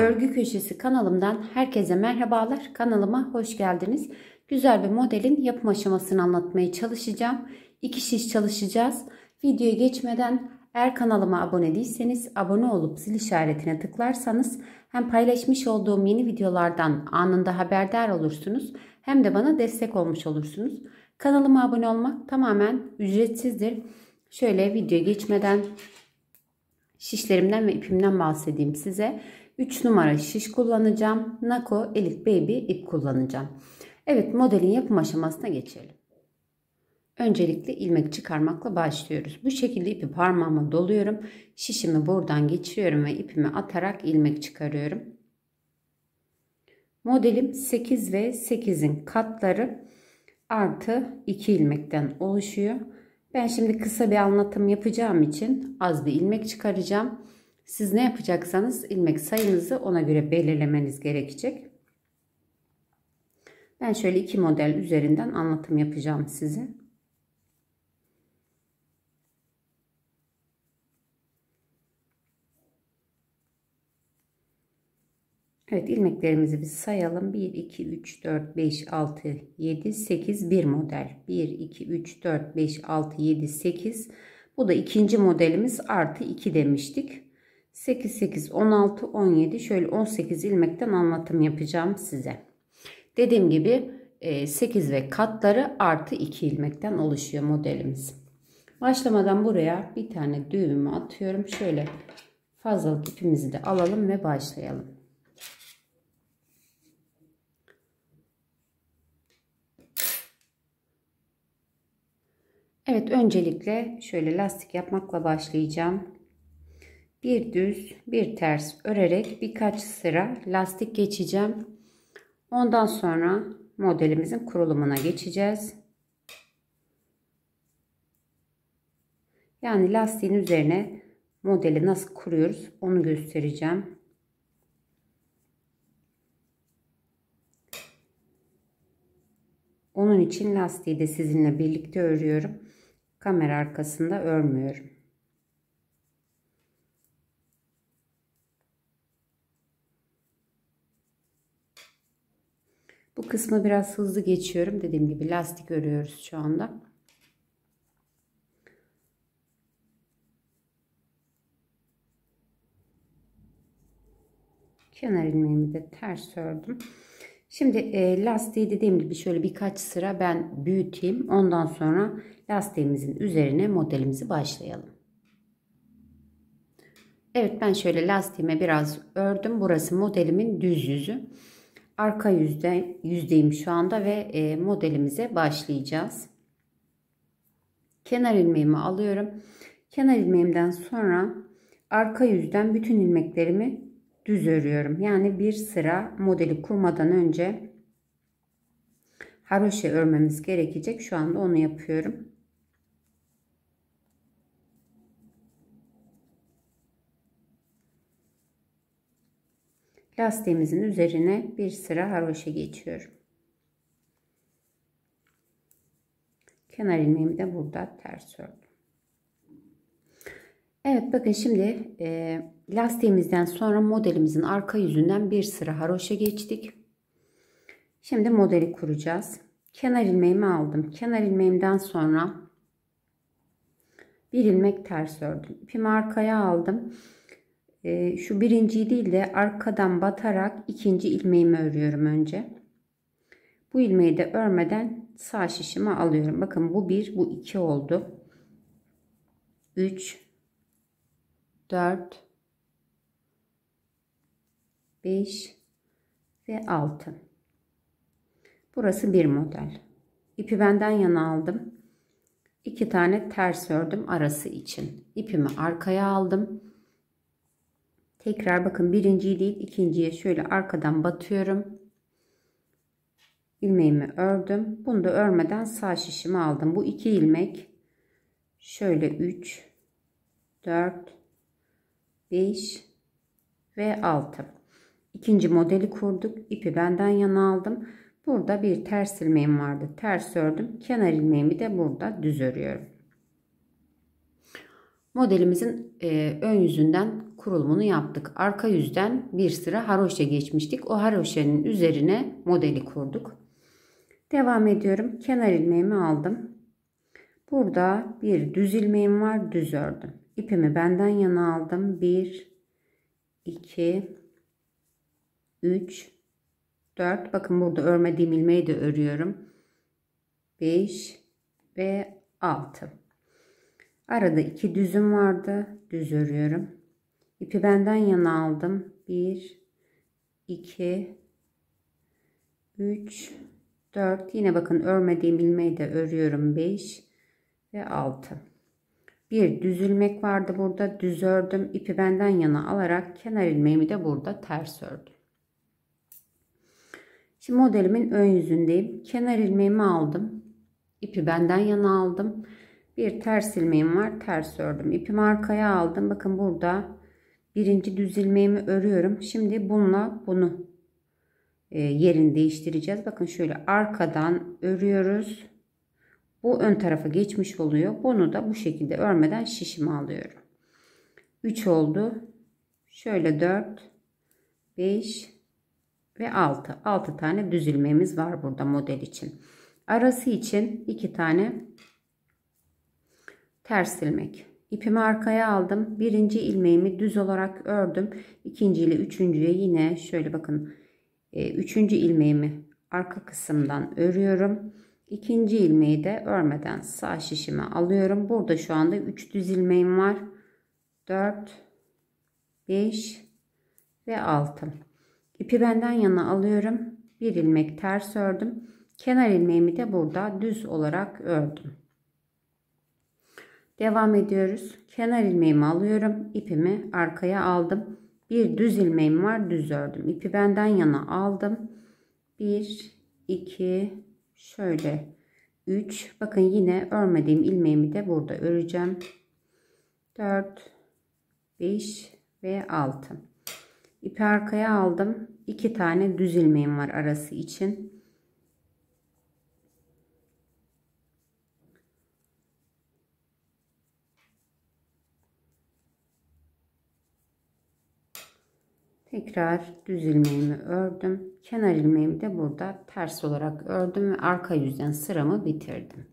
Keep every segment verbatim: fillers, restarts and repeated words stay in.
Örgü Köşesi kanalımdan herkese merhabalar. Kanalıma hoş geldiniz. Güzel bir modelin yapım aşamasını anlatmaya çalışacağım. İki şiş çalışacağız. Videoya geçmeden eğer kanalıma abone değilseniz abone olup zil işaretine tıklarsanız hem paylaşmış olduğum yeni videolardan anında haberdar olursunuz hem de bana destek olmuş olursunuz. Kanalıma abone olmak tamamen ücretsizdir. Şöyle videoya geçmeden şişlerimden ve ipimden bahsedeyim size. üç numara şiş kullanacağım. Nako Elite Baby ip kullanacağım. Evet, modelin yapım aşamasına geçelim. Öncelikle ilmek çıkarmakla başlıyoruz. Bu şekilde ipi parmağıma doluyorum. Şişimi buradan geçiriyorum ve ipimi atarak ilmek çıkarıyorum. Modelim sekiz ve sekizin katları artı iki ilmekten oluşuyor. Ben şimdi kısa bir anlatım yapacağım için az bir ilmek çıkaracağım. Siz ne yapacaksanız ilmek sayınızı ona göre belirlemeniz gerekecek. Ben şöyle iki model üzerinden anlatım yapacağım size. Evet, ilmeklerimizi bir sayalım. bir, iki, üç, dört, beş, altı, yedi, sekiz bir model. bir, iki, üç, dört, beş, altı, yedi, sekiz. Bu da ikinci modelimiz artı iki demiştik. sekiz, sekiz, on altı, on yedi. Şöyle on sekiz ilmekten anlatım yapacağım size. Dediğim gibi sekiz ve katları artı iki ilmekten oluşuyor modelimiz. Başlamadan buraya bir tane düğümümü atıyorum. Şöyle fazlalık ipimizi de alalım ve başlayalım. Evet, öncelikle şöyle lastik yapmakla başlayacağım. Bir düz bir ters örerek birkaç sıra lastik geçeceğim. Ondan sonra modelimizin kurulumuna geçeceğiz. Yani lastiğin üzerine modeli nasıl kuruyoruz onu göstereceğim. Onun için lastiği de sizinle birlikte örüyorum. Kamera arkasında örmüyorum. Bu kısmı biraz hızlı geçiyorum. Dediğim gibi lastik örüyoruz şu anda. Kenar ilmeğimi de ters ördüm. Şimdi e, lastiği dediğim gibi şöyle birkaç sıra ben büyüteyim. Ondan sonra lastiğimizin üzerine modelimizi başlayalım. Evet, ben şöyle lastiğime biraz ördüm. Burası modelimin düz yüzü. Arka yüzde yüzdeyim şu anda ve e, modelimize başlayacağız. Kenar ilmeğimi alıyorum. Kenar ilmeğimden sonra arka yüzden bütün ilmeklerimi düz örüyorum. Yani bir sıra modeli kurmadan önce haroşa örmemiz gerekecek. Şu anda onu yapıyorum. Lastiğimizin üzerine bir sıra haroşa geçiyorum. Kenar ilmeğimi de burada ters ördüm. Evet, bakın şimdi e, lastiğimizden sonra modelimizin arka yüzünden bir sıra haroşa geçtik. Şimdi modeli kuracağız. Kenar ilmeğimi aldım. Kenar ilmeğimden sonra bir ilmek ters ördüm. İpimi arkaya aldım. E, şu birinciyi değil de arkadan batarak ikinci ilmeğimi örüyorum önce. Bu ilmeği de örmeden sağ şişimi alıyorum. Bakın bu bir, bu iki oldu. üç, dört, beş ve altı. Burası bir model. İpi benden yana aldım. iki tane ters ördüm arası için. İpimi arkaya aldım. Tekrar bakın birinciyi değil ikinciye şöyle arkadan batıyorum. İlmeğimi ördüm. Bunu da örmeden sağ şişimi aldım. Bu iki ilmek şöyle üç, dört, beş ve altı. İkinci modeli kurduk. İpi benden yana aldım. Burada bir ters ilmeğim vardı. Ters ördüm. Kenar ilmeğimi de burada düz örüyorum. Modelimizin e, ön yüzünden kurulumunu yaptık. Arka yüzden bir sıra haroşa geçmiştik. O haroşanın üzerine modeli kurduk. Devam ediyorum. Kenar ilmeğimi aldım. Burada bir düz ilmeğim var. Düz ördüm. İpimi benden yana aldım. bir, iki, üç, dört. Bakın burada örmediğim ilmeği de örüyorum. beş ve altı. Arada iki düzüm vardı. Düz örüyorum. İpi benden yana aldım. bir, iki, üç, dört. Yine bakın örmediğim ilmeği de örüyorum. beş ve altı. Bir düz ilmek vardı burada. Düz ördüm. İpi benden yana alarak kenar ilmeğimi de burada ters ördüm. Şimdi modelimin ön yüzündeyim. Kenar ilmeğimi aldım. İpi benden yana aldım. Bir ters ilmeğim var. Ters ördüm. İpimi arkaya aldım. Bakın burada birinci düz ilmeğimi örüyorum. Şimdi bununla bunu e, yerini değiştireceğiz. Bakın şöyle arkadan örüyoruz. Bu ön tarafa geçmiş oluyor. Bunu da bu şekilde örmeden şişimi alıyorum. üç oldu. Şöyle dört, beş ve altı. altı tane düz ilmeğimiz var burada model için. Arası için iki tane ters ilmek. İpimi arkaya aldım. Birinci ilmeğimi düz olarak ördüm. İkinci ile üçüncüye yine şöyle bakın. Üçüncü ilmeğimi arka kısımdan örüyorum. İkinci ilmeği de örmeden sağ şişime alıyorum. Burada şu anda üç düz ilmeğim var. dört, beş ve altı. İpi benden yana alıyorum. Bir ilmek ters ördüm. Kenar ilmeğimi de burada düz olarak ördüm. Devam ediyoruz. Kenar ilmeğimi alıyorum. İpimi arkaya aldım. Bir düz ilmeğim var. Düz ördüm. İpi benden yana aldım. bir, iki, şöyle üç. Bakın yine örmediğim ilmeğimi de burada öreceğim. dört, beş ve altı. İpi arkaya aldım. iki tane düz ilmeğim var arası için. Tekrar düz ilmeğimi ördüm. Kenar ilmeğimi de burada ters olarak ördüm ve arka yüzden sıramı bitirdim.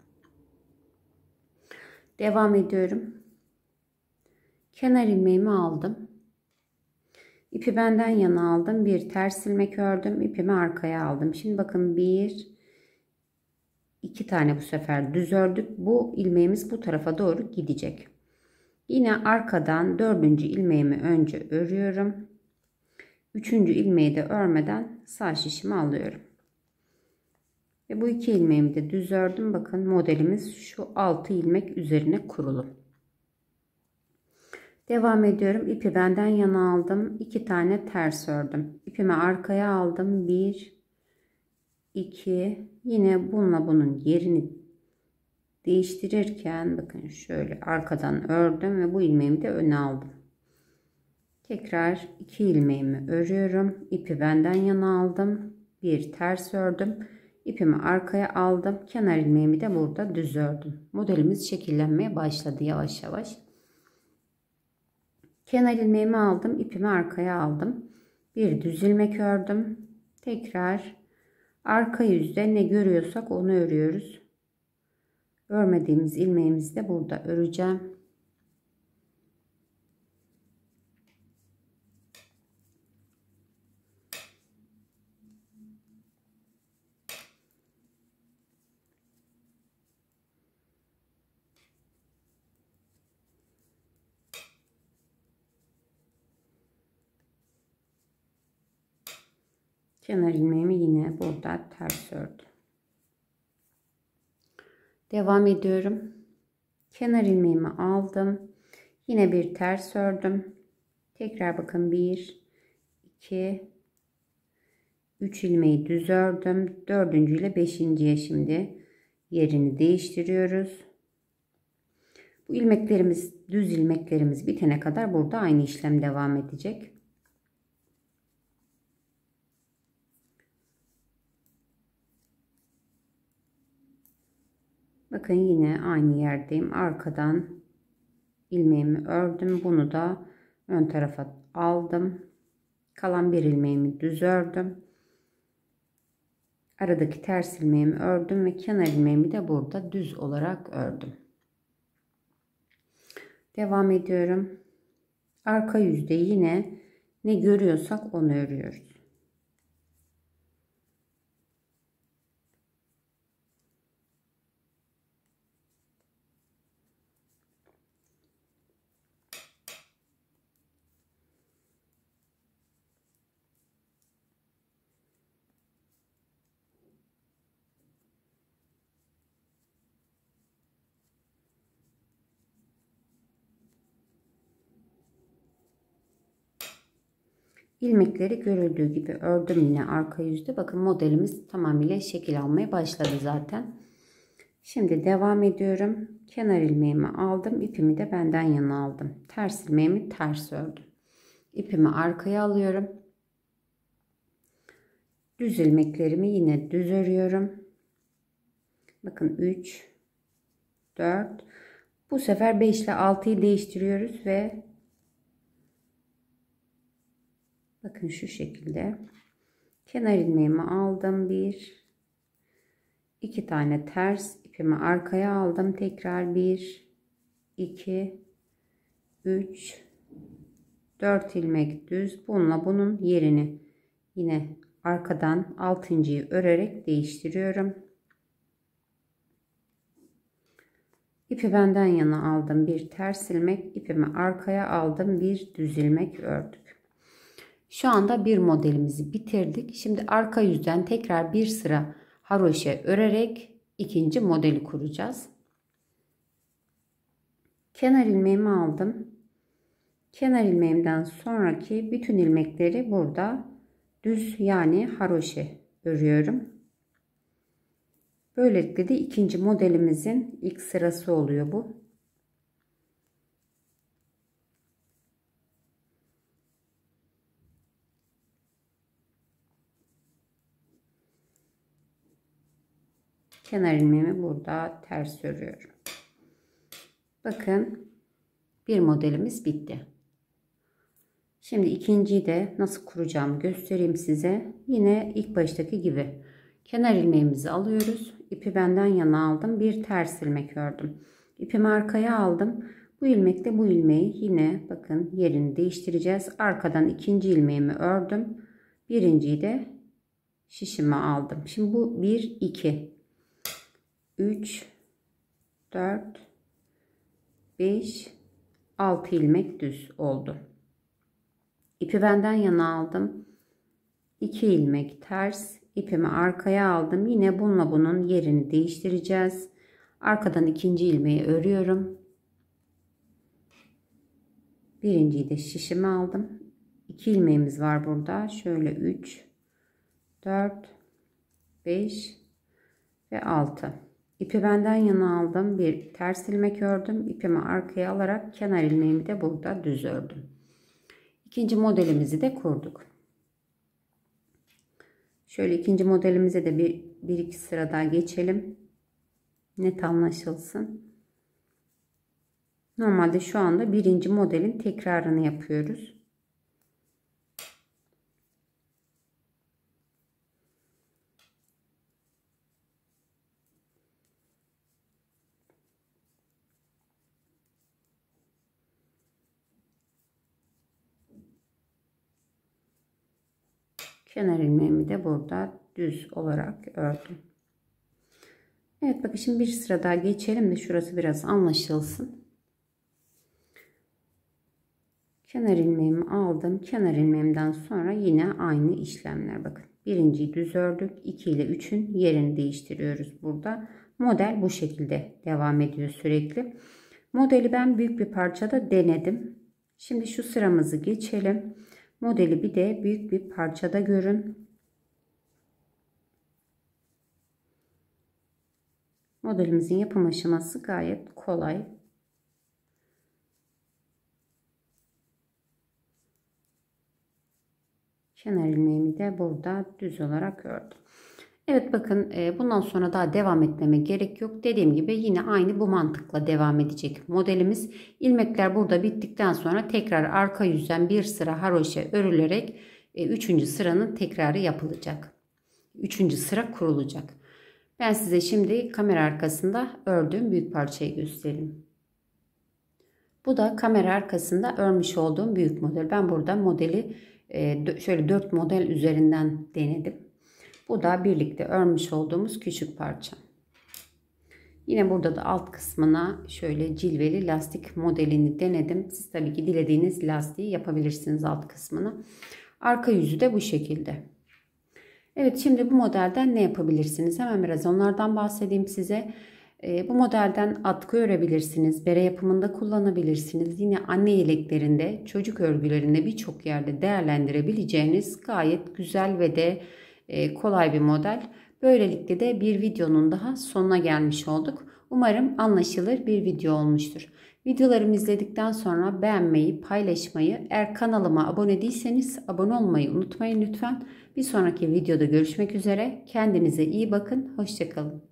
Devam ediyorum. Kenar ilmeğimi aldım. İpi benden yana aldım. Bir ters ilmek ördüm. İpimi arkaya aldım. Şimdi bakın bir, iki tane bu sefer düz ördük. Bu ilmeğimiz bu tarafa doğru gidecek. Yine arkadan dördüncü ilmeğimi önce örüyorum. Üçüncü ilmeği de örmeden sağ şişimi alıyorum. Ve bu iki ilmeğimi de düz ördüm. Bakın modelimiz şu altı ilmek üzerine kurulu. Devam ediyorum. İpi benden yana aldım. iki tane ters ördüm. İpimi arkaya aldım. bir, iki. Yine bununla bunun yerini değiştirirken bakın şöyle arkadan ördüm ve bu ilmeğimi de öne aldım. Tekrar iki ilmeğimi örüyorum. İpi benden yana aldım. Bir ters ördüm. İpimi arkaya aldım. Kenar ilmeğimi de burada düz ördüm. Modelimiz şekillenmeye başladı yavaş yavaş. Kenar ilmeğimi aldım. İpimi arkaya aldım. Bir düz ilmek ördüm. Tekrar arka yüzde ne görüyorsak onu örüyoruz. Örmediğimiz ilmeğimizi de burada öreceğim. Kenar ilmeğimi yine burada ters ördüm. Devam ediyorum. Kenar ilmeğimi aldım. Yine bir ters ördüm. Tekrar bakın bir, iki, üç ilmeği düz ördüm. dördüncü ile beşinciye şimdi yerini değiştiriyoruz. Bu ilmeklerimiz, düz ilmeklerimiz bitene kadar burada aynı işlem devam edecek. Bakın yine aynı yerdeyim. Arkadan ilmeğimi ördüm. Bunu da ön tarafa aldım. Kalan bir ilmeğimi düz ördüm. Aradaki ters ilmeğimi ördüm ve kenar ilmeğimi de burada düz olarak ördüm. Devam ediyorum. Arka yüzde yine ne görüyorsak onu örüyoruz. İlmekleri görüldüğü gibi ördüm yine arka yüzde. Bakın modelimiz tamamıyla şekil almaya başladı zaten. Şimdi devam ediyorum. Kenar ilmeğimi aldım. İpimi de benden yana aldım. Ters ilmeğimi ters ördüm. İpimi arkaya alıyorum. Düz ilmeklerimi yine düz örüyorum. Bakın üç, dört. Bu sefer beş ile altıyı değiştiriyoruz ve bakın şu şekilde kenar ilmeğimi aldım. bir, iki tane ters ipimi arkaya aldım. Tekrar bir, iki, üç, dört ilmek düz. Bununla bunun yerini yine arkadan altıncıyı örerek değiştiriyorum. İpi benden yana aldım. Bir ters ilmek, ipimi arkaya aldım. Bir düz ilmek ördük. Şu anda bir modelimizi bitirdik. Şimdi arka yüzden tekrar bir sıra haroşa örerek ikinci modeli kuracağız. Kenar ilmeğimi aldım. Kenar ilmeğimden sonraki bütün ilmekleri burada düz yani haroşa örüyorum. Böylelikle de ikinci modelimizin ilk sırası oluyor bu. Kenar ilmeğimi burada ters örüyorum. Bakın bir modelimiz bitti. Şimdi ikinciyi de nasıl kuracağımı göstereyim size. Yine ilk baştaki gibi kenar ilmeğimizi alıyoruz. İpi benden yana aldım. Bir ters ilmek ördüm. İpimi arkaya aldım. Bu ilmekle bu ilmeği yine bakın yerini değiştireceğiz. Arkadan ikinci ilmeğimi ördüm. Birinciyi de şişime aldım. Şimdi bu bir, iki, üç, dört, beş, altı ilmek düz oldu. İpi benden yana aldım. iki ilmek ters. İpimi arkaya aldım. Yine bununla bunun yerini değiştireceğiz. Arkadan ikinci ilmeği örüyorum. Birinciyi de şişime aldım. iki ilmeğimiz var burada. Şöyle üç, dört, beş ve altı. İpi benden yana aldım. Bir ters ilmek ördüm. İpimi arkaya alarak kenar ilmeğimi de burada düz ördüm. İkinci modelimizi de kurduk. Şöyle ikinci modelimize de bir, bir iki sıra daha geçelim. Net anlaşılsın. Normalde şu anda birinci modelin tekrarını yapıyoruz. Kenar ilmeğimi de burada düz olarak ördüm. Evet bakın şimdi bir sıra daha geçelim de şurası biraz anlaşılsın. Kenar ilmeğimi aldım. Kenar ilmeğimden sonra yine aynı işlemler bakın. Birinciyi düz ördük. iki ile üçün yerini değiştiriyoruz burada. Model bu şekilde devam ediyor sürekli. Modeli ben büyük bir parçada denedim. Şimdi şu sıramızı geçelim. Modeli bir de büyük bir parçada görün. Modelimizin yapım aşaması gayet kolay. Kenar ilmeğimi de burada düz olarak ördüm. Evet bakın e, bundan sonra daha devam etmeme gerek yok. Dediğim gibi yine aynı bu mantıkla devam edecek modelimiz. İlmekler burada bittikten sonra tekrar arka yüzden bir sıra haroşa örülerek e, üçüncü sıranın tekrarı yapılacak. Üçüncü sıra kurulacak. Ben size şimdi kamera arkasında ördüğüm büyük parçayı göstereyim. Bu da kamera arkasında örmüş olduğum büyük model. Ben burada modeli e, şöyle dört model üzerinden denedim. Bu da birlikte örmüş olduğumuz küçük parça. Yine burada da alt kısmına şöyle cilveli lastik modelini denedim. Siz tabii ki dilediğiniz lastiği yapabilirsiniz alt kısmına. Arka yüzü de bu şekilde. Evet, şimdi bu modelden ne yapabilirsiniz? Hemen biraz onlardan bahsedeyim size. E, bu modelden atkı örebilirsiniz. Bere yapımında kullanabilirsiniz. Yine anne yeleklerinde, çocuk örgülerinde birçok yerde değerlendirebileceğiniz gayet güzel ve de e, kolay bir model. Böylelikle de bir videonun daha sonuna gelmiş olduk. Umarım anlaşılır bir video olmuştur. Videolarımı izledikten sonra beğenmeyi, paylaşmayı, eğer kanalıma abone değilseniz abone olmayı unutmayın lütfen. Bir sonraki videoda görüşmek üzere. Kendinize iyi bakın. Hoşça kalın.